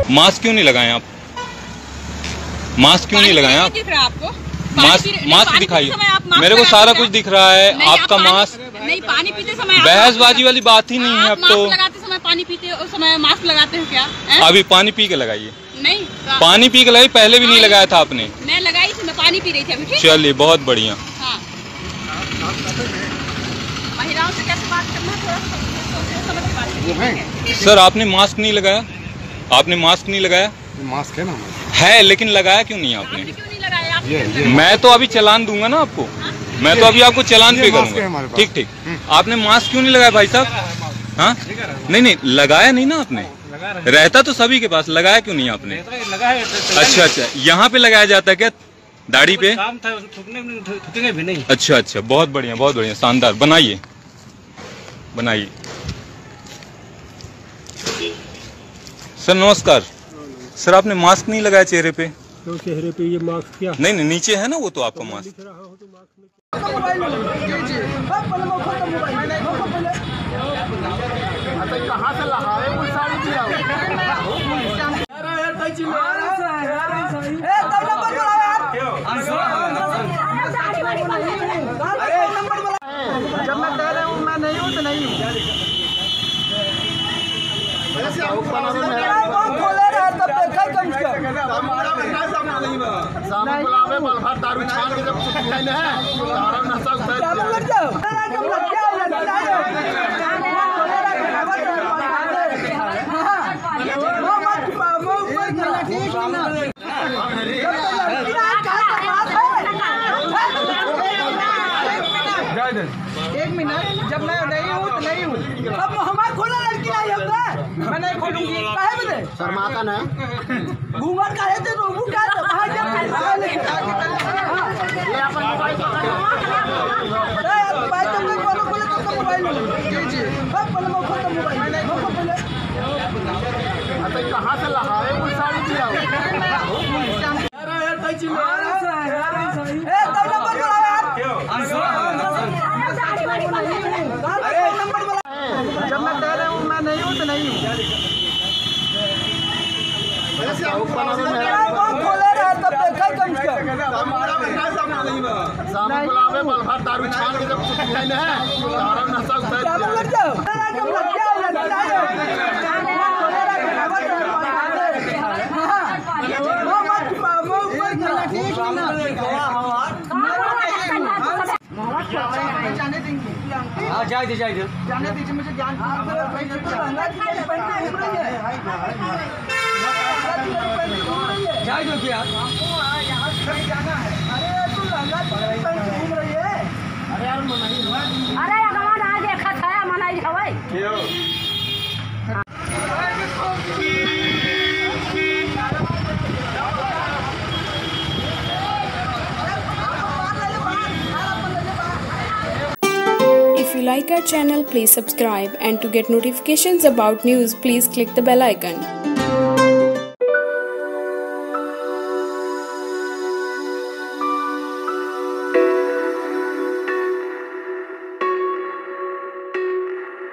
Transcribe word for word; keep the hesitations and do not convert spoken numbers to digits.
Mask क्यों नहीं लगाए आप? मास्क क्यों नहीं लगाए आप? आपको मास्क मास्क दिखाइए मेरे को, सारा कुछ दिख रहा है। आपका मास्क नहीं, पानी पीते समय बहसबाजी वाली बात ही नहीं है। अब तो लगाते समय पानी पीते उस समय मास्क लगाते हैं क्या? अभी पानी पी के लगाइए। नहीं, पानी पी के लगाइए, पहले भी नहीं लगाया था आपने। मैं लगाई थी, मैं पानी पी रही थी अभी। चलिए, बहुत बढ़िया। महिलाओं से कैसे बात करना है, थोड़ा समझ के बात कीजिए। सर, आपने मास्क नहीं लगाया, आपने मास्क नहीं लगाया। मास्क है ना, है, लेकिन लगाया क्यों नहीं आपने? क्यों नहीं लगाया? ये, ये मैं तो अभी चालान दूंगा ना आपको। मैं तो अभी आपको चालान पे करूंगा। ठीक ठीक। आपने मास्क क्यों नहीं लगाया भाई साहब? हाँ, नहीं नहीं, लगाया नहीं ना आपने। रहता तो सभी के पास, लगाया क्यों नहीं आपने? अच्छा अच्छा, यहाँ पे लगाया जाता है क्या? दाढ़ी पे? थूकेंगे भी नहीं। अच्छा अच्छा, बहुत बढ़िया, बहुत बढ़िया, शानदार। बनाइए बनाइए। सर नमस्कार। सर, आपने मास्क नहीं लगाया चेहरे पे। तो चेहरे पे ये मास्क क्या? नहीं नहीं, नीचे है ना वो तो आपका मास्क। कहाँ से लगाए वो साड़ी दिया? जब मैं कह रहा हूँ मैं नहीं हूँ तो नहीं हूँ। दारू छान के जब एक मिनट, जब मैं नहीं हूँ तो नहीं हूँ। अब हमारे खोला लड़की आई होता है, मैं नहीं खोलूंगी। काहे बदे? शर्माता ना घूमर का है तो रोबू का तो वहां जब ये अपन मोबाइल पकड़ो। अरे आप बात तो मैं बोलो बोले तो मोबाइल जी जी अब बोलो मैं खोल मोबाइल मैं नहीं खोल। अरे कहां से लगाए वो साड़ी दिया? अरे यार तई चिल्ला ए तब नंबर बोला यार। अरे नंबर बोला। जब मैं कह रहा हूं मैं नहीं हूं तो नहीं हूं। खोले रहा तब देखा कम से सामने बुलावे बलभर दारू छान के जब सुखी है सारा नशा उतर जाओ। लग जाओ लग जाओ जाने देंगे। हाँ जाए दे जाए दे जाने दीजिए मुझे ज्ञान। जाए दो क्या? यहाँ से जाना है। अरे तू लंगा घूम रही है। अरे यार मनाई अरे हमारा आज देखा था मनाई हवाई क्यों? If you like our channel, please subscribe, and to get notifications about news, please click the bell icon.